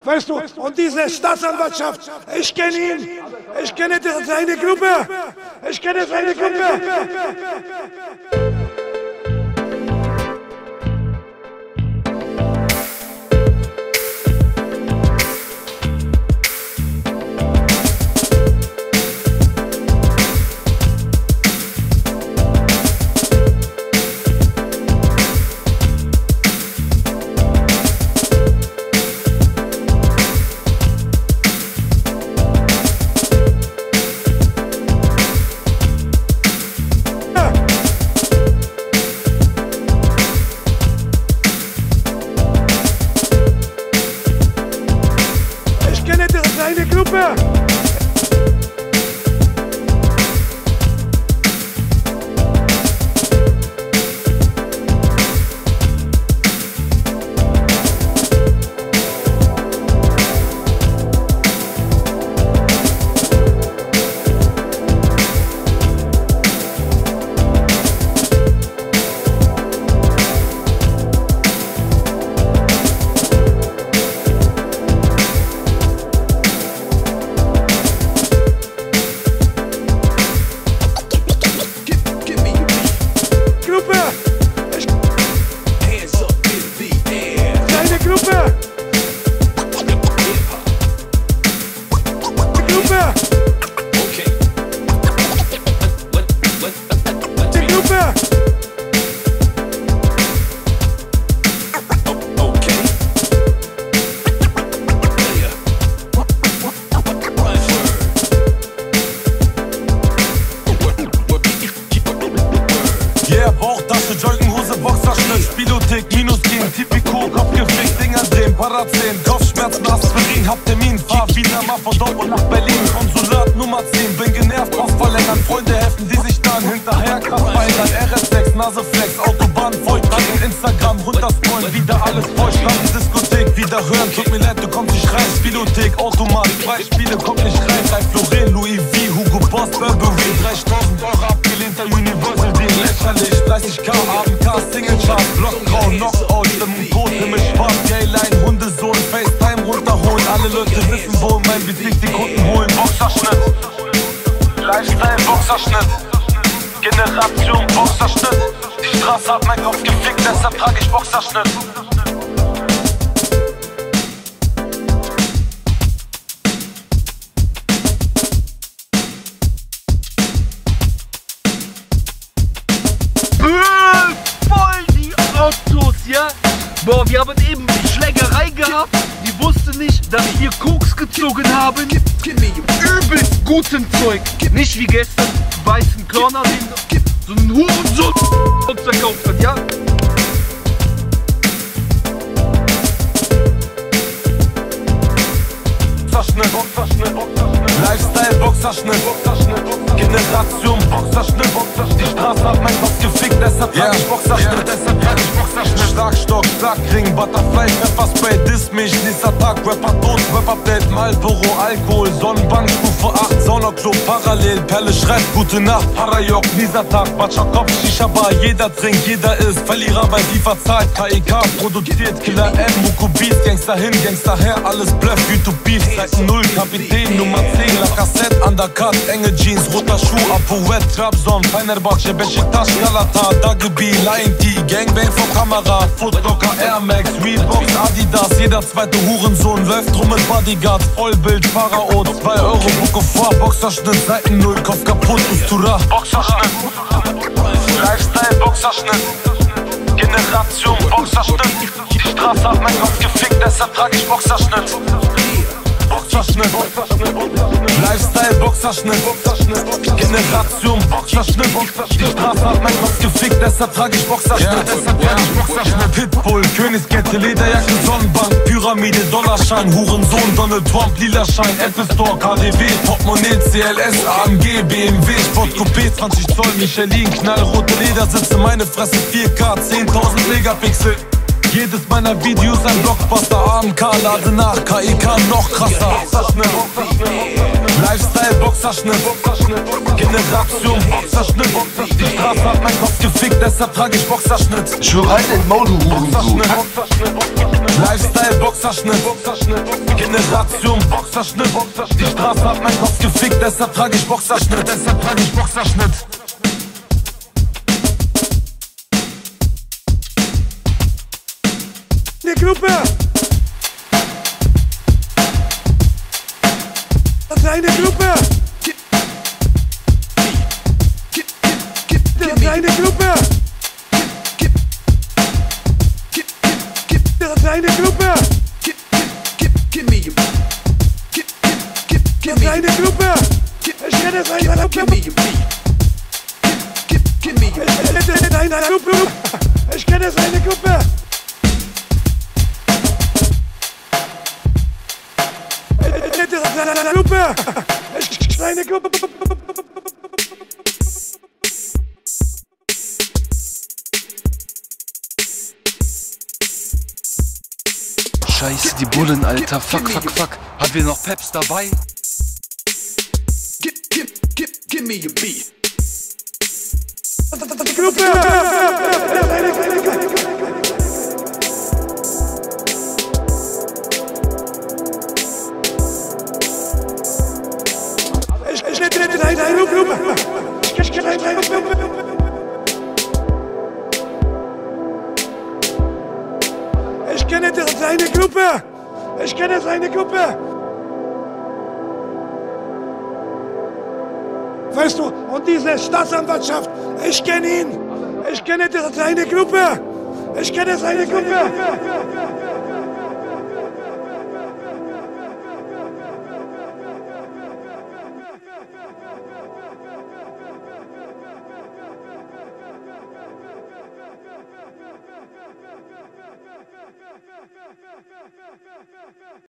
Weißt du, und diese Staatsanwaltschaft, ich kenne ihn, ich kenne seine Gruppe, ich kenne seine Gruppe. Seine Gruppe! Jogginghose, Boxerschnitt, Spielothek, Minus gegen Tipico, Kopfgefickt, Dinger drehen, Parazin, Kopfschmerzen, Aspirin, hab Termin, fahr wieder mal von Dortmund nach Berlin, Konsulat Nummer 10, bin genervt, Post verlängern, Freunde helfen, die sich dann hinterher krass feiern, RS6, Naseflex, Autobahn, Feucht, Instagram, runterscrollen, wieder alles feucht, Diskothek, wieder hören, tut mir leid, du kommst nicht rein, Spielothek, Automat, Freispiele, kommt nicht rein, Ralph Lauren, Louis V, Hugo Boss, Burberry, 3.000 € abgelehnter Universal Deal, lächerlich, 30k, Abendcar, Single-Chart, Blockgrau, Knockout, Stimmung tot, Himmel schwarz, Gayline, Hundesohn, FaceTime runterholen, alle Leute wissen, wo mein Betrieb die Kunden holen, Boxerschnitt, Lifestyle, Boxerschnitt, Generation, Boxerschnitt, die Straße hat mein Kopf gefickt, deshalb trage ich Boxerschnitt. Ja? Boah, wir haben eben Schlägerei gehabt. Die wussten nicht, dass wir Koks gezogen haben. Übelst guten Zeug. Nicht wie gestern, weißen Körner, den so einen Hurensohn uns verkauft hat, ja? Lifestyle, Boxerschnitt, Generation, Boxerschnitt, die Straße hat mein Kopf gefickt, deshalb trage ich Boxerschnitt, Schlagstock, Schlagring, Butterfly, Pfefferspray, diss mich, nächster Tag, Rapper tot, Rap-Update, Marlboro, Alkohol, Sonnenbank, Stufe 8, Saunaclub, parallel, Perle schreibt, gute Nacht, Parajok, dieser Tag, Batschakopf, Shisha-Bar, jeder trinkt, jeder ist Verlierer, weil die verzahlt, KIK, produziert, Killer M, Muko Beats, Gangster hin, Gangster her, alles Bluff, YouTube Beef, Seiten 0, Kapitän, Nummer 10, La Cassette, Undercut, enge Jeans, roter Schuh, Apoet, Trabzon, Fenerbahce, Beşiktaş, Galata, Dagebi, Lion T, Gangbang vor Kamera, Footlocker, Air Max, Reeboks, Adidas, jeder zweite Hurensohn läuft rum mit Bodyguards, Vollbild, Pharao, 2 € Bucke vor, Boxerschnitt, Seiten 0, Kopf kaputt, Ustura, Boxerschnitt, Lifestyle, Boxerschnitt, Generation, Boxerschnitt, die Straße hat mein Kopf gefickt, deshalb trage ich Boxerschnitt. Boxerschnitt, Lifestyle, Boxerschnitt, Generation, Boxerschnitt, die Straße hat mein Kopf gefickt, deshalb trage ich Boxerschnitt, Pitbull, Königskette, Lederjacke, Sonnenbank, Pyramide, Dollarschein, Hurensohn, Donald Trump, Lilaschein, Apple Store, KDW, Portemonnaie, CLS, AMG, BMW, Sportcoupé, 20 Zoll, Michelin, knallrote Ledersitze, meine Fresse, 4K, 10.000 Megapixel. Jedes meiner Videos ein Blockbuster, AMK, lade nach, KIK noch krasser. Lifestyle, Boxerschnitt, Generation, Boxerschnitt. Die Straße hat meinen Kopf gefickt, deshalb trage ich Boxerschnitt. Ich schwör halt den Maul, du Hurensohn. Lifestyle, Boxerschnitt, Generation, Boxerschnitt. Die Straße hat meinen Kopf gefickt, deshalb trage ich Boxerschnitt. Die Gruppe! Das ist eine Gruppe! Das ist eine Gruppe! Das ist eine Gruppe! Das ist eine Gruppe! Ich kenne es eine Gruppe! Ich kenne es eine Gruppe! Gruppe! Kleine Gruppe! Scheiße, die Bullen, Alter. Fuck. Haben wir noch Peps dabei? Give me a beat. Gruppe! Ich kenne seine Gruppe! Ich kenne seine Gruppe! Weißt du, und diese Staatsanwaltschaft, ich kenne ihn! Ich kenne seine Gruppe! Ich kenne seine Gruppe!